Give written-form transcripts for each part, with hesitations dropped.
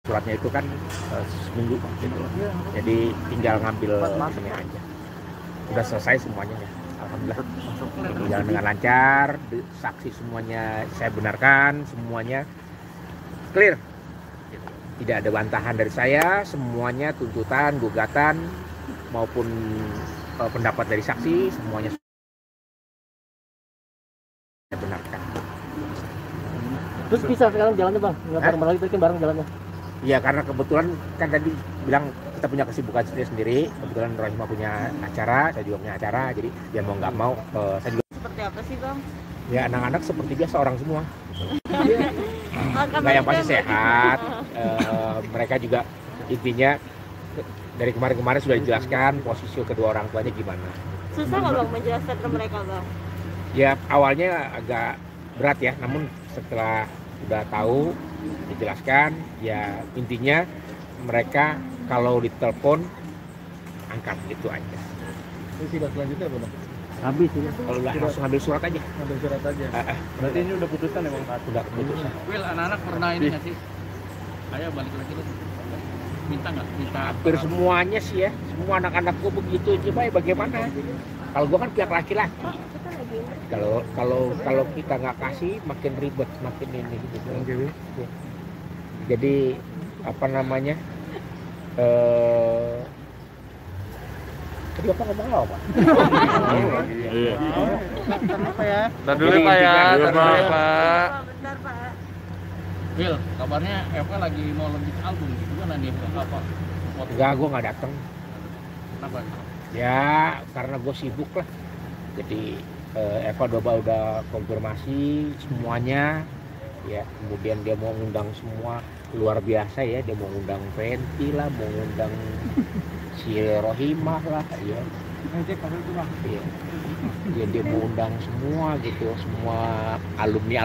suratnya itu kan seminggu gitu. Jadi tinggal ngambil ini aja. Udah selesai semuanya ya. Alhamdulillah. Berjalan dengan lancar, saksi semuanya saya benarkan, semuanya clear. Tidak ada bantahan dari saya, semuanya tuntutan, gugatan maupun pendapat dari saksi semuanya saya benarkan. Terus bisa sekarang jalannya bang? Nggak bareng-bareng lagi, kan bareng jalannya? Iya, karena kebetulan kan tadi bilang kita punya kesibukan sendiri. Kebetulan Rohimah punya acara, saya juga punya acara. Jadi ya mau nggak mau, saya juga. Seperti apa sih bang? Ya anak-anak seperti biasa orang semua. Nggak yang pasti sehat. Mereka juga intinya dari kemarin-kemarin sudah dijelaskan posisi kedua orang tuanya gimana. Susah nggak bang menjelaskan ke mereka bang? Ya awalnya agak berat ya, namun setelah udah tahu dijelaskan, ya intinya mereka kalau ditelepon angkat, itu aja. Ini sidang selanjutnya apa bang? Habis ya? Kalau udah langsung ambil surat aja. Ambil surat aja. Berarti ini udah putusan ya bang? Udah keputusan. Will, anak-anak pernah ini nggak sih? Ayo balik lagi deh. Minta nggak? Minta Hampir semuanya sih ya, semua anak-anakku begitu. Coba ya bagaimana? Kalau gua kan pihak laki-laki. Kalau kita nggak kasih makin ribet, makin ini gitu. Ya. Jadi apa namanya? Tadi apa ngomong apa? Iya. Apa ya? Ntar dulu Pak ya, ntar dulu ya Pak. Bentar pak. Will, kabarnya FK lagi mau lanjut album gitu kan nanti apa? Enggak, gua nggak datang. Kenapa? Ya karena gue sibuk lah. Jadi Eva udah konfirmasi semuanya. Ya kemudian dia mau ngundang semua, luar biasa ya. Dia mau ngundang Fenty lah, mau ngundang si Rohimah lah, ya. Iya. Ya, dia mau undang semua gitu, semua alumni.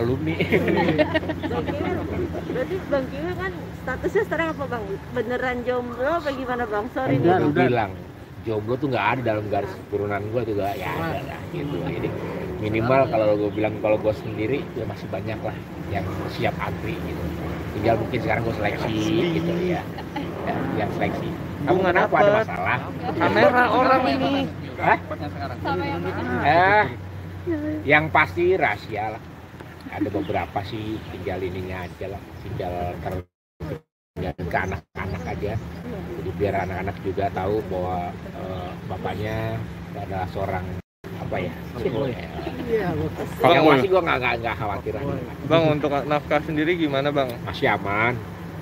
Berarti Bang Kiwil kan statusnya sekarang apa bang? Beneran jomblo apa gimana bang? Sorry nih. Udah bilang jomblo tuh nggak ada dalam garis keturunan gue juga, ya ada lah gitu. Jadi minimal kalau gue bilang kalau gue sendiri ya masih banyak lah yang siap antri gitu. Tinggal mungkin sekarang gue seleksi gitu ya, yang seleksi. Kamu kenapa, ada masalah? Kamera orang ini. Hah? Sekarang. Yang pasti rahasia lah. Ada beberapa sih, tinggal ininya aja lah, tinggal ke anak-anak aja. Jadi biar anak-anak juga tahu bahwa bapaknya adalah seorang apa ya? Yang pasti gue nggak khawatir. Bang, untuk nafkah sendiri gimana bang? Masih aman.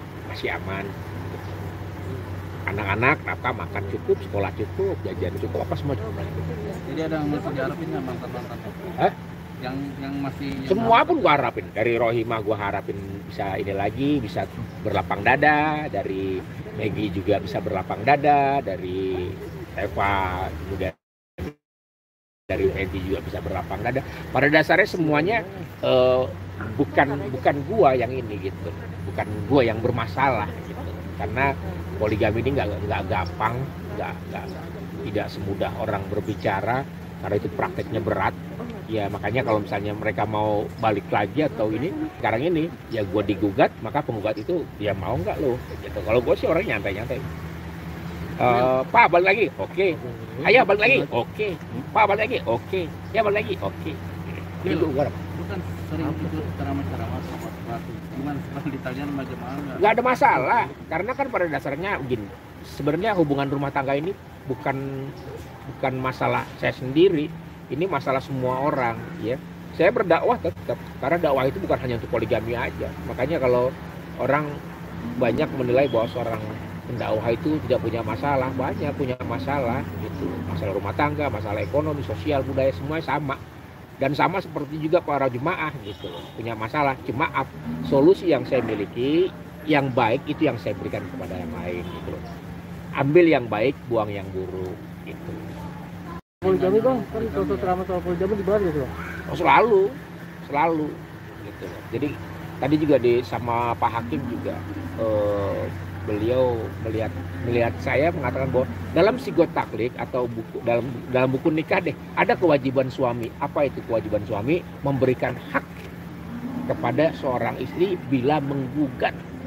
Anak-anak nafkah, makan cukup, sekolah cukup, jajan cukup, apa semua cukup. Jadi ada yang masih diharapin nggak mantan-mantan? Hah? Yang masih Semua pun gua harapin. Dari Rohimah gua harapin bisa ini lagi, bisa berlapang dada. Dari Maggie juga bisa berlapang dada. Dari Eva, kemudian dari Fenty juga bisa berlapang dada. Pada dasarnya semuanya bukan gua yang ini gitu, bukan gua yang bermasalah gitu. Karena poligami ini nggak gampang, tidak semudah orang berbicara, karena itu prakteknya berat. Ya makanya kalau misalnya mereka mau balik lagi atau ini sekarang ini, ya gue digugat, maka penggugat itu ya mau nggak lo gitu. Kalau gue sih orang nyantai-nyantai. Pak balik lagi, oke. Ayah balik lagi, oke. Pak balik lagi, oke. Ya balik lagi, oke. Itu gue kan sering ikut ceramah-ceramah sama sesuatu. Gimana setelah ditanya sama jemaah nggak ada masalah, karena kan pada dasarnya begini. Sebenarnya hubungan rumah tangga ini bukan masalah saya sendiri. Ini masalah semua orang, ya. Saya berdakwah tetap, karena dakwah itu bukan hanya untuk poligami aja. Makanya kalau orang banyak menilai bahwa seorang pendakwah itu tidak punya masalah, banyak punya masalah, gitu. Masalah rumah tangga, masalah ekonomi, sosial, budaya, semuanya sama. Dan sama seperti juga para jemaah, gitu. Punya masalah, cuma solusi yang saya miliki, yang baik itu yang saya berikan kepada yang lain, gitu. Ambil yang baik, buang yang buruk, gitu. Poligami bang, kan kalau ceramah soal poligami dibahas gitu bang? Oh, selalu gitu. Jadi tadi juga sama Pak Hakim juga beliau melihat saya mengatakan bahwa dalam sigot taklik atau dalam buku nikah ada kewajiban suami. Apa itu kewajiban suami? Memberikan hak kepada seorang istri bila menggugat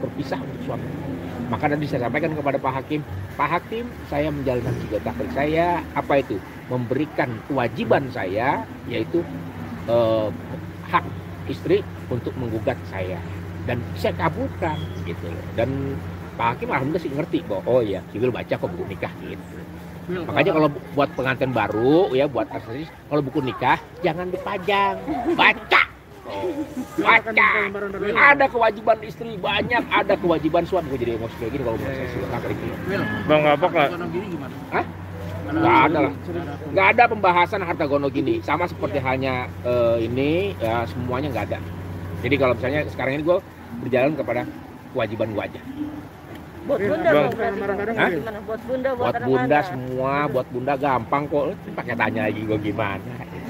berpisah untuk suami. Maka tadi saya sampaikan kepada Pak Hakim, saya menjalankan 3 takdir saya, apa itu? Memberikan kewajiban saya, yaitu hak istri untuk menggugat saya. Dan saya kabulkan, gitu. Dan Pak Hakim alhamdulillah sih ngerti bahwa, oh ya, Civil baca kok buku nikah, gitu. Makanya kalau buat pengantin baru, ya buat aksesoris, kalau buku nikah, jangan dipajang, baca. Baca, ada kewajiban istri banyak, ada kewajiban suami. Gue jadi emosi kayak gini kalau mau sesi Bang apa kak? Gimana? Hah? Nggak ada lah, nggak ada pembahasan harta gono gini. Sama seperti halnya ini, ya, semuanya nggak ada. Jadi kalau misalnya sekarang ini gue berjalan kepada kewajiban gue aja. Buat bunda Bang, dong berarti, Bang. Hah? Gimana? Buat bunda, Buat anak bunda anak. semua, buat bunda gampang kok. Pakai tanya lagi gue gimana?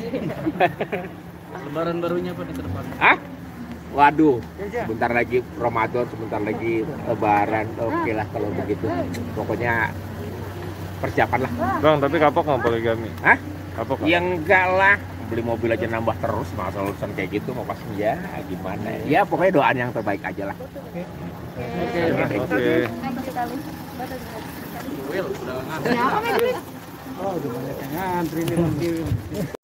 Lebaran barunya apa di ke depan? Hah? Waduh, sebentar lagi Ramadan, sebentar lagi Lebaran. Oke lah kalau begitu. Pokoknya persiapan lah. Bang, tapi kapok nggak poligami? Hah? Kapok nggak? Ya enggak lah. Beli mobil aja nambah terus, masa urusan kayak gitu mau pasti ya gimana? Ya pokoknya doaan yang terbaik aja lah. Oke. Will, udah ngantri. Oh, udah banyak yang ngantri nih.